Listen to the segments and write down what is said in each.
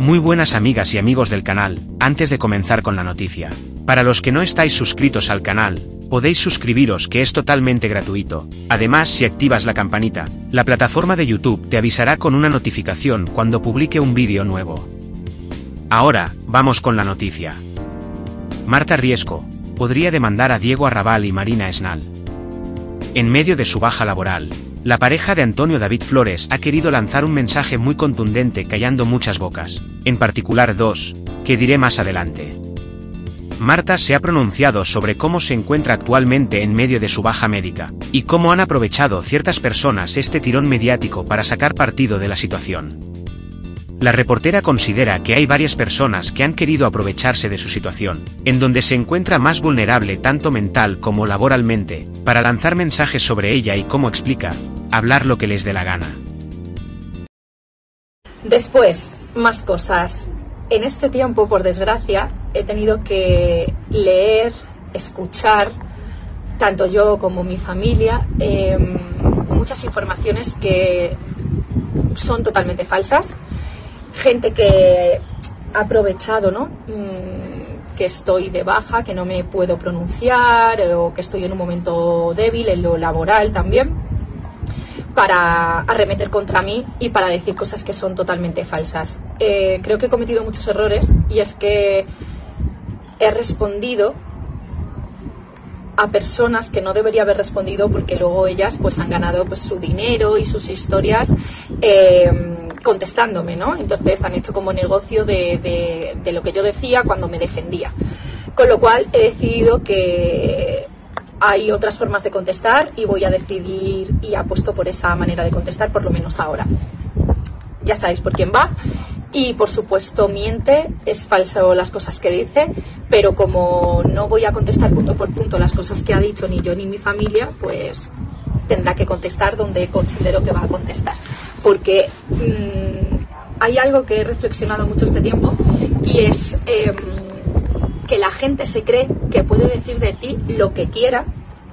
Muy buenas amigas y amigos del canal, antes de comenzar con la noticia. Para los que no estáis suscritos al canal, podéis suscribiros, que es totalmente gratuito. Además, si activas la campanita, la plataforma de YouTube te avisará con una notificación cuando publique un vídeo nuevo. Ahora, vamos con la noticia. Marta Riesco podría demandar a Diego Arrabal y Marina Esnal. En medio de su baja laboral, la pareja de Antonio David Flores ha querido lanzar un mensaje muy contundente, callando muchas bocas, en particular dos, que diré más adelante. Marta se ha pronunciado sobre cómo se encuentra actualmente en medio de su baja médica, y cómo han aprovechado ciertas personas este tirón mediático para sacar partido de la situación. La reportera considera que hay varias personas que han querido aprovecharse de su situación, en donde se encuentra más vulnerable tanto mental como laboralmente, para lanzar mensajes sobre ella y, como explica, hablar lo que les dé la gana. Después, más cosas. En este tiempo, por desgracia, he tenido que leer, escuchar, tanto yo como mi familia, muchas informaciones que son totalmente falsas. Gente que ha aprovechado, ¿no? Que estoy de baja, que no me puedo pronunciar, o que estoy en un momento débil en lo laboral también, para arremeter contra mí y para decir cosas que son totalmente falsas. Creo que he cometido muchos errores, y es que he respondido a personas que no debería haber respondido, porque luego ellas pues han ganado pues su dinero y sus historias contestándome, ¿no? Entonces han hecho como negocio de lo que yo decía cuando me defendía. Con lo cual he decidido que hay otras formas de contestar, y voy a decidir y apuesto por esa manera de contestar, por lo menos ahora. Ya sabéis por quién va. Y por supuesto miente, es falso las cosas que dice, pero como no voy a contestar punto por punto las cosas que ha dicho ni yo ni mi familia, pues tendrá que contestar donde considero que va a contestar. Porque hay algo que he reflexionado mucho este tiempo, y es que la gente se cree que puede decir de ti lo que quiera,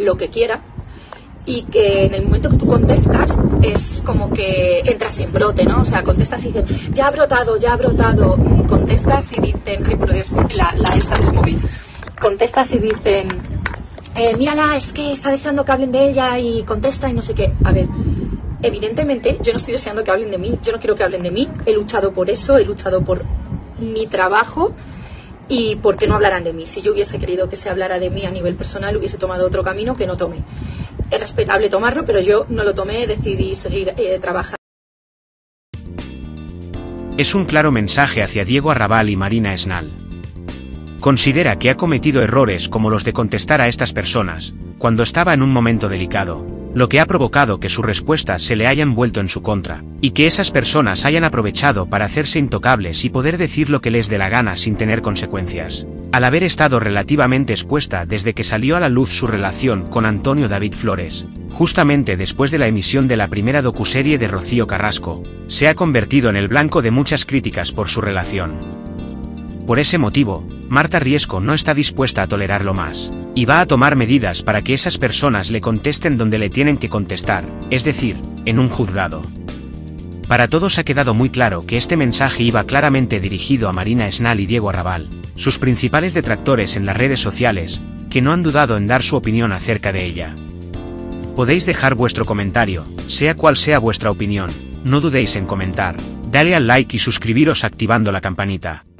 y que en el momento que tú contestas es como que entras en brote, ¿no? O sea, contestas y dicen, ya ha brotado, contestas y dicen, ay por Dios, la esta del móvil, contestas y dicen, mírala, es que está deseando que hablen de ella, y contesta y no sé qué. A ver, evidentemente yo no estoy deseando que hablen de mí, yo no quiero que hablen de mí, he luchado por eso, he luchado por mi trabajo. ¿Y por qué no hablarán de mí? Si yo hubiese querido que se hablara de mí a nivel personal, hubiese tomado otro camino que no tomé. Es respetable tomarlo, pero yo no lo tomé, decidí seguir trabajando. Es un claro mensaje hacia Diego Arrabal y Marina Esnal. Considera que ha cometido errores como los de contestar a estas personas, cuando estaba en un momento delicado, lo que ha provocado que sus respuestas se le hayan vuelto en su contra, y que esas personas hayan aprovechado para hacerse intocables y poder decir lo que les dé la gana sin tener consecuencias. Al haber estado relativamente expuesta desde que salió a la luz su relación con Antonio David Flores, justamente después de la emisión de la primera docuserie de Rocío Carrasco, se ha convertido en el blanco de muchas críticas por su relación. Por ese motivo, Marta Riesco no está dispuesta a tolerarlo más, y va a tomar medidas para que esas personas le contesten donde le tienen que contestar, es decir, en un juzgado. Para todos ha quedado muy claro que este mensaje iba claramente dirigido a Marina Esnal y Diego Arrabal, sus principales detractores en las redes sociales, que no han dudado en dar su opinión acerca de ella. Podéis dejar vuestro comentario, sea cual sea vuestra opinión, no dudéis en comentar, dale al like y suscribiros activando la campanita.